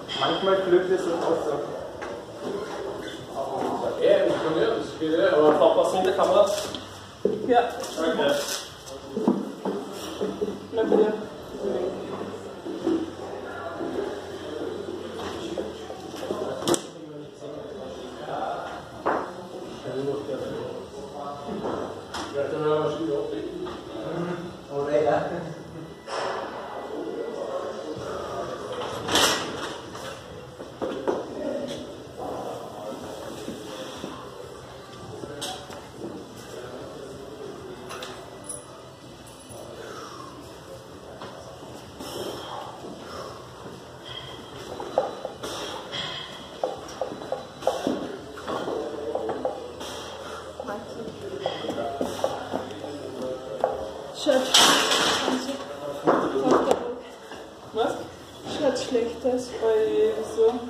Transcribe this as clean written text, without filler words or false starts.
Manchmal glückt es und auch so. Das geht ja, aber aufpassen in der Kamera. Ja. Okay. Bleib hier. Oder ja. Schaut Was? Schaut schlecht aus, weil so.